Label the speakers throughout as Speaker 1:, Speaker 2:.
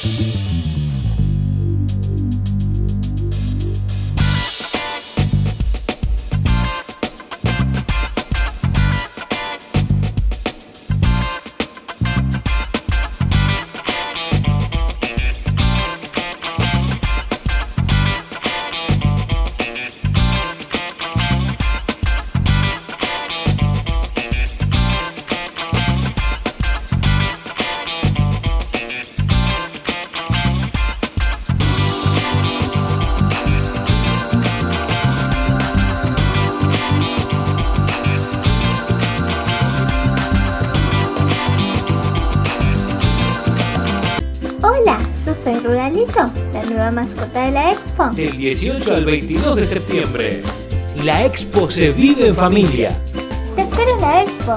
Speaker 1: Hola, yo soy Ruralito, la nueva mascota de la Expo.
Speaker 2: Del 18 al 22 de septiembre, la Expo se vive en familia.
Speaker 1: Te espero en la Expo.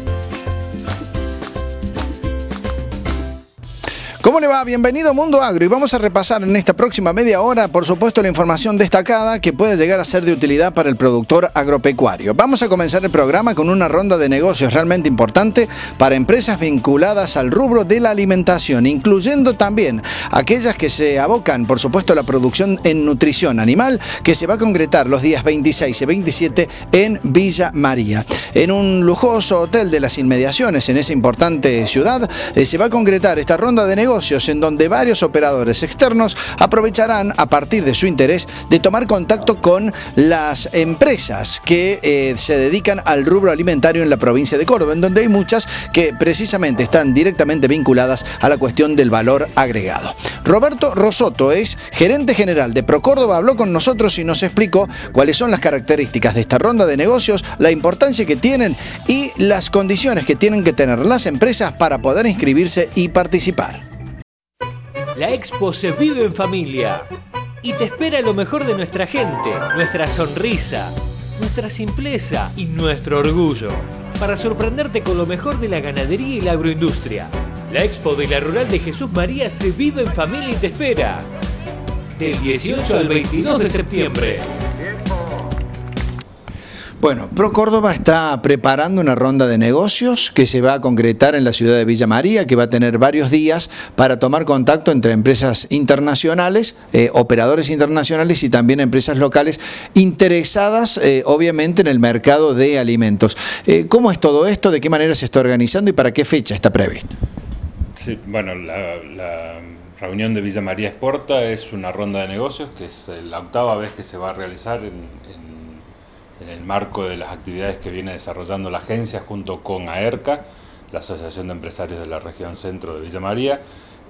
Speaker 3: ¿Cómo le va? Bienvenido a Mundo Agro y vamos a repasar en esta próxima media hora, por supuesto, la información destacada que puede llegar a ser de utilidad para el productor agropecuario. Vamos a comenzar el programa con una ronda de negocios realmente importante para empresas vinculadas al rubro de la alimentación, incluyendo también aquellas que se abocan, por supuesto, a la producción en nutrición animal, que se va a concretar los días 26 y 27 en Villa María. En un lujoso hotel de las inmediaciones, en esa importante ciudad, se va a concretar esta ronda de negocios en donde varios operadores externos aprovecharán, a partir de su interés, de tomar contacto con las empresas que se dedican al rubro alimentario en la provincia de Córdoba, en donde hay muchas que precisamente están directamente vinculadas a la cuestión del valor agregado. Roberto Rosotto es gerente general de ProCórdoba, habló con nosotros y nos explicó cuáles son las características de esta ronda de negocios, la importancia que tienen y las condiciones que tienen que tener las empresas para poder inscribirse y participar.
Speaker 2: La Expo se vive en familia y te espera lo mejor de nuestra gente, nuestra sonrisa, nuestra simpleza y nuestro orgullo, para sorprenderte con lo mejor de la ganadería y la agroindustria. La Expo de la Rural de Jesús María se vive en familia y te espera. Del 18 al 22 de septiembre.
Speaker 3: Bueno, ProCórdoba está preparando una ronda de negocios que se va a concretar en la ciudad de Villa María, que va a tener varios días para tomar contacto entre empresas internacionales, operadores internacionales y también empresas locales interesadas, obviamente, en el mercado de alimentos. ¿Cómo es todo esto? ¿De qué manera se está organizando y para qué fecha está previsto?
Speaker 4: Sí, bueno, la reunión de Villa María Exporta es una ronda de negocios que es la octava vez que se va a realizar en el marco de las actividades que viene desarrollando la agencia junto con AERCA, la Asociación de Empresarios de la Región Centro de Villa María,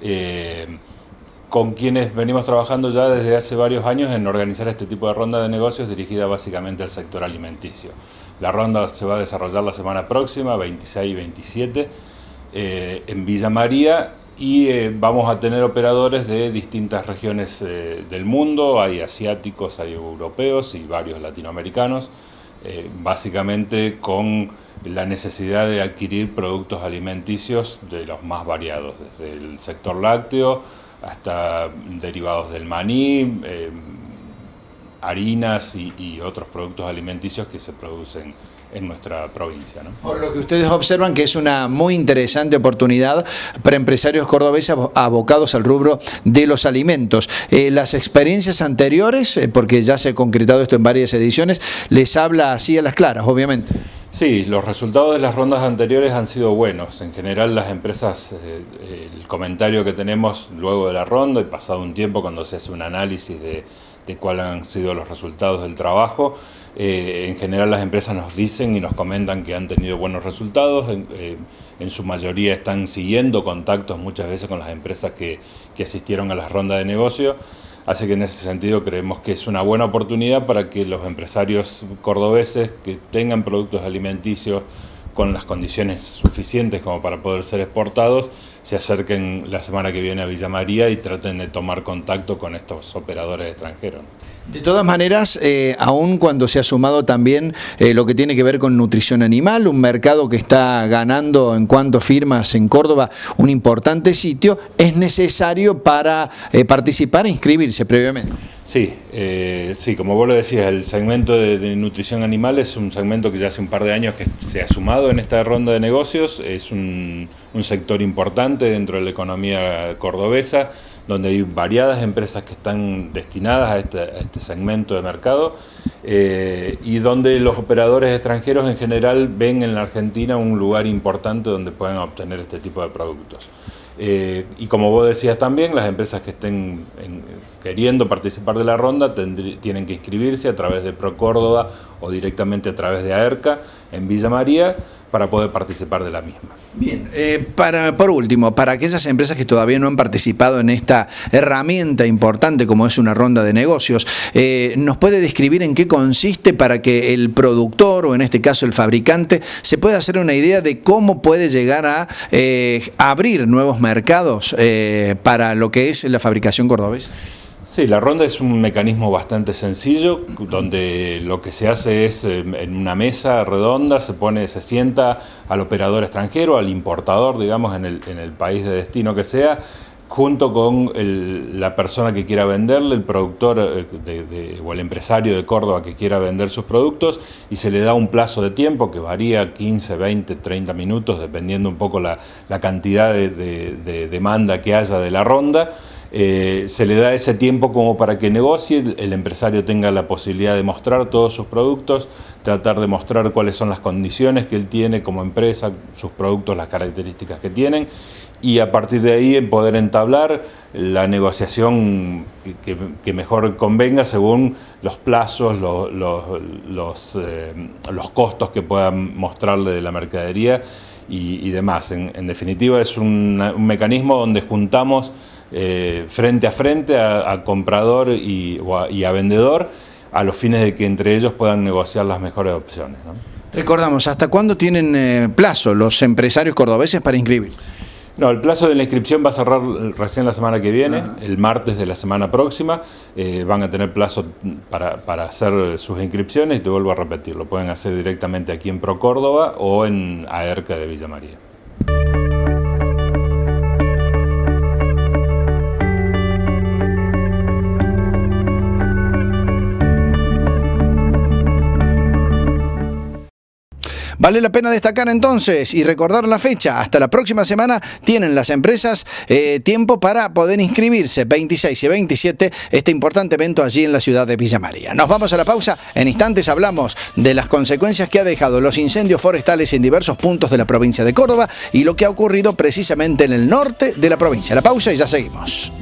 Speaker 4: con quienes venimos trabajando ya desde hace varios años en organizar este tipo de ronda de negocios dirigida básicamente al sector alimenticio. La ronda se va a desarrollar la semana próxima, 26 y 27, en Villa María, y vamos a tener operadores de distintas regiones del mundo, hay asiáticos, hay europeos y varios latinoamericanos, básicamente con la necesidad de adquirir productos alimenticios de los más variados, desde el sector lácteo hasta derivados del maní, harinas y otros productos alimenticios que se producen en nuestra provincia, ¿no? Por
Speaker 3: lo que ustedes observan que es una muy interesante oportunidad para empresarios cordobeses abocados al rubro de los alimentos. Las experiencias anteriores, porque ya se ha concretado esto en varias ediciones, les habla así a las claras, obviamente.
Speaker 4: Sí, los resultados de las rondas anteriores han sido buenos. En general las empresas, el comentario que tenemos luego de la ronda y pasado un tiempo cuando se hace un análisis de cuáles han sido los resultados del trabajo, en general las empresas nos dicen y nos comentan que han tenido buenos resultados, en su mayoría están siguiendo contactos muchas veces con las empresas que asistieron a las rondas de negocio, así que en ese sentido creemos que es una buena oportunidad para que los empresarios cordobeses que tengan productos alimenticios con las condiciones suficientes como para poder ser exportados, se acerquen la semana que viene a Villa María y traten de tomar contacto con estos operadores extranjeros.
Speaker 3: De todas maneras, aun cuando se ha sumado también lo que tiene que ver con nutrición animal, un mercado que está ganando en cuanto a firmas en Córdoba un importante sitio, es necesario para participar e inscribirse previamente.
Speaker 4: Sí, sí, como vos lo decías, el segmento de nutrición animal es un segmento que ya hace un par de años que se ha sumado en esta ronda de negocios, es un sector importante dentro de la economía cordobesa, donde hay variadas empresas que están destinadas a este segmento de mercado y donde los operadores extranjeros en general ven en la Argentina un lugar importante donde pueden obtener este tipo de productos. Y como vos decías también, las empresas que estén queriendo participar de la ronda tienen que inscribirse a través de ProCórdoba o directamente a través de AERCA en Villa María para poder participar de la misma.
Speaker 3: Bien, por último, para aquellas empresas que todavía no han participado en esta herramienta importante como es una ronda de negocios, ¿nos puede describir en qué consiste para que el productor o en este caso el fabricante se pueda hacer una idea de cómo puede llegar a abrir nuevos mercados para lo que es la fabricación cordobesa?
Speaker 4: Sí, la ronda es un mecanismo bastante sencillo, donde lo que se hace es en una mesa redonda, se sienta al operador extranjero, al importador, digamos, en el país de destino que sea, junto con la persona que quiera venderle, el productor o el empresario de Córdoba que quiera vender sus productos, y se le da un plazo de tiempo que varía 15, 20, 30 minutos, dependiendo un poco la cantidad de demanda que haya de la ronda. Se le da ese tiempo como para que negocie, el empresario tenga la posibilidad de mostrar todos sus productos, tratar de mostrar cuáles son las condiciones que él tiene como empresa, sus productos, las características que tienen, y a partir de ahí poder entablar la negociación que mejor convenga según los plazos, los costos que puedan mostrarle de la mercadería y demás. En definitiva es un mecanismo donde juntamos frente a frente a comprador y a vendedor, a los fines de que entre ellos puedan negociar las mejores opciones, ¿no?
Speaker 3: Recordamos, ¿hasta cuándo tienen plazo los empresarios cordobeses para inscribirse?
Speaker 4: No, el plazo de la inscripción va a cerrar recién la semana que viene, el martes de la semana próxima. Van a tener plazo para hacer sus inscripciones, y te vuelvo a repetir, lo pueden hacer directamente aquí en ProCórdoba o en AERCA de Villa María.
Speaker 3: Vale la pena destacar entonces y recordar la fecha. Hasta la próxima semana tienen las empresas tiempo para poder inscribirse, 26 y 27, este importante evento allí en la ciudad de Villa María. Nos vamos a la pausa. En instantes hablamos de las consecuencias que ha dejado los incendios forestales en diversos puntos de la provincia de Córdoba y lo que ha ocurrido precisamente en el norte de la provincia. La pausa y ya seguimos.